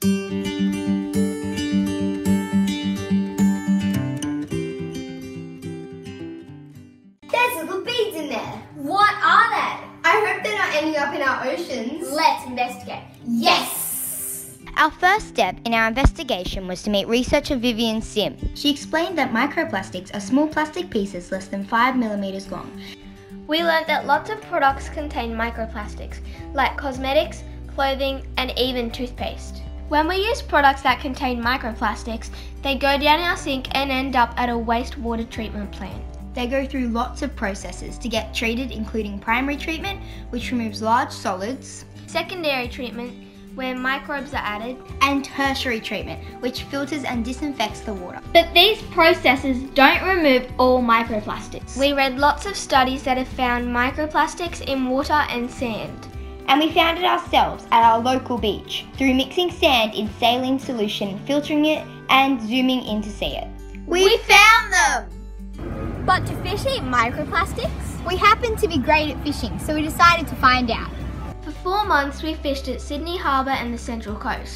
There's little beads in there. What are they? I hope they're not ending up in our oceans. Let's investigate. Yes! Our first step in our investigation was to meet researcher Vivian Sim. She explained that microplastics are small plastic pieces less than 5 millimeters long. We learned that lots of products contain microplastics, like cosmetics, clothing, and even toothpaste. When we use products that contain microplastics, they go down our sink and end up at a wastewater treatment plant. They go through lots of processes to get treated, including primary treatment, which removes large solids, Secondary treatment, where microbes are added, and tertiary treatment, which filters and disinfects the water. but these processes don't remove all microplastics. We read lots of studies that have found microplastics in water and sand. And we found it ourselves at our local beach through mixing sand in saline solution, filtering it, and zooming in to see it. We found them! But do fish eat microplastics? We happened to be great at fishing, so we decided to find out. For 4 months we fished at Sydney Harbour and the Central Coast.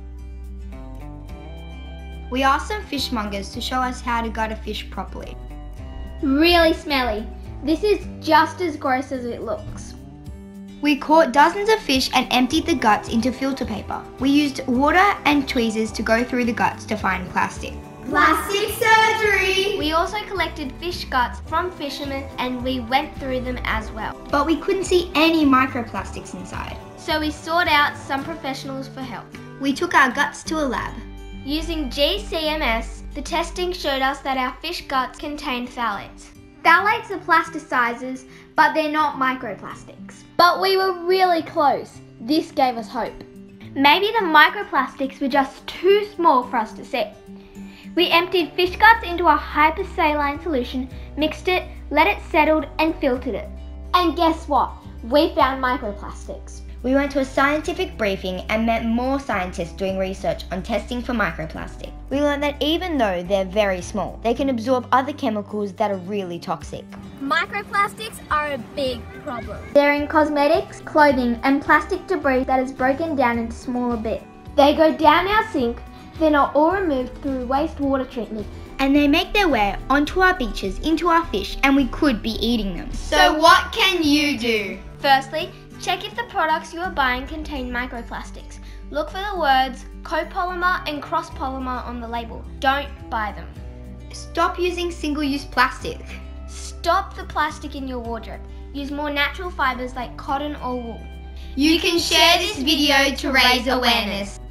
We asked some fishmongers to show us how to gut a fish properly. Really smelly. This is just as gross as it looks. We caught dozens of fish and emptied the guts into filter paper. We used water and tweezers to go through the guts to find plastic. Plastic surgery! We also collected fish guts from fishermen and we went through them as well. But we couldn't see any microplastics inside. So we sought out some professionals for help. We took our guts to a lab. Using GCMS, the testing showed us that our fish guts contained phthalates. Phthalates are plasticizers, but they're not microplastics. But we were really close. This gave us hope. Maybe the microplastics were just too small for us to see. We emptied fish guts into a hypersaline solution, mixed it, let it settle, and filtered it. And guess what? We found microplastics. We went to a scientific briefing and met more scientists doing research on testing for microplastic. We learned that even though they're very small, they can absorb other chemicals that are really toxic. Microplastics are a big problem. They're in cosmetics, clothing, and plastic debris that is broken down into smaller bits. They go down our sink, they're not all removed through wastewater treatment. And they make their way onto our beaches, into our fish, and we could be eating them. So what can you do? Firstly, check if the products you are buying contain microplastics. Look for the words copolymer and cross-polymer on the label. Don't buy them. Stop using single-use plastic. Stop the plastic in your wardrobe. Use more natural fibers like cotton or wool. You can share this video to raise awareness.